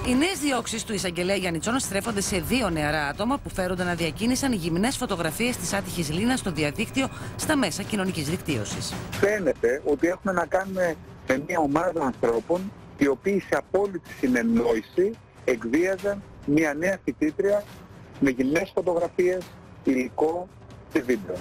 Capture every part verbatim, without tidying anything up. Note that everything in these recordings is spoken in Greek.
Οι νέες διώξεις του εισαγγελέα Γιαννιτσών στρέφονται σε δύο νεαρά άτομα που φέρονταν να διακίνησαν γυμνές φωτογραφίες της άτυχης Λίνας στο διαδίκτυο στα μέσα κοινωνικής δικτύωσης. Φαίνεται ότι έχουμε να κάνουμε με μια ομάδα ανθρώπων οι οποίοι σε απόλυτη συνεννόηση εκβίαζαν μια νέα φοιτήτρια με γυμνές φωτογραφίες, υλικό και βίντεο.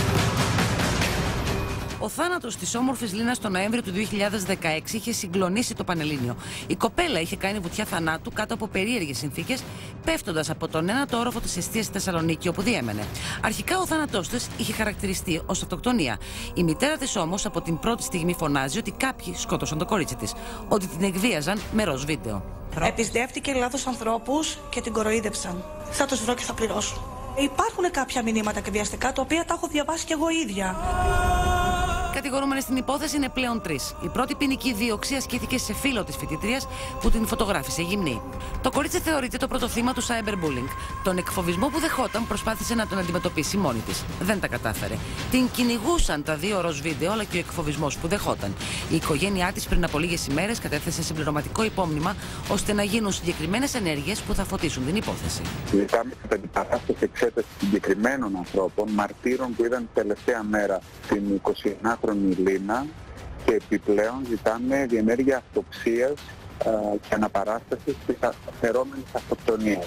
Ο θάνατος της όμορφης Λίνας τον Νοέμβριο του δύο χιλιάδες δεκαέξι είχε συγκλονίσει το Πανελλήνιο. Η κοπέλα είχε κάνει βουτιά θανάτου κάτω από περίεργες συνθήκες, πέφτοντας από τον ένατο όροφο της εστίας στη Θεσσαλονίκη, όπου διέμενε. Αρχικά ο θάνατός της είχε χαρακτηριστεί ως αυτοκτονία. Η μητέρα της όμως από την πρώτη στιγμή φωνάζει ότι κάποιοι σκότωσαν το κορίτσι της, ότι την εκβίαζαν με ροζ βίντεο. Επιστεύτηκε λάθος ανθρώπους και την κοροϊδεύσαν. Θα τους βρω και θα πληρώσω. Υπάρχουν κάποια μηνύματα εκβιαστικά τα οποία τα έχω διαβάσει κι εγώ ίδια. Κατηγορούμενοι στην υπόθεση είναι πλέον τρεις. Η πρώτη ποινική δίωξη ασκήθηκε σε φίλο της φοιτήτριας που την φωτογράφησε γυμνή. Το κορίτσι θεωρείται το πρώτο θύμα του cyberbullying. Τον εκφοβισμό που δεχόταν προσπάθησε να τον αντιμετωπίσει μόνη της. Δεν τα κατάφερε. Την κυνηγούσαν τα δύο ροζ βίντεο αλλά και ο εκφοβισμός που δεχόταν. Η οικογένειά της πριν από λίγες ημέρες κατέθεσε συμπληρωματικό υπόμνημα ώστε να γίνουν συγκεκριμένες ενέργειες που θα φωτίσουν την υπόθεση. Ζητάμε κατά την παράσταση εξέταση συγκεκριμένων ανθρώπων, μαρτύρων που είδαν τελευταία μέρα την εικοσιενάχρονη Λίνα και επιπλέον ζητάμε διενέργεια αυτοψίας α, και αναπαράστασης της αφαιρόμενης αυτοκτονίας.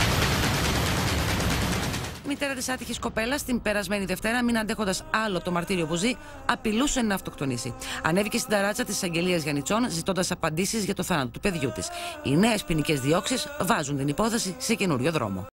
Η μητέρα της άτυχης κοπέλας την περασμένη Δευτέρα, μην αντέχοντας άλλο το μαρτύριο που ζει, απειλούσε να αυτοκτονήσει. Ανέβηκε στην ταράτσα της εισαγγελίας Γιαννιτσών, ζητώντας απαντήσεις για το θάνατο του παιδιού της. Οι νέες ποινικές διώξεις βάζουν την υπόθεση σε καινούριο δρόμο.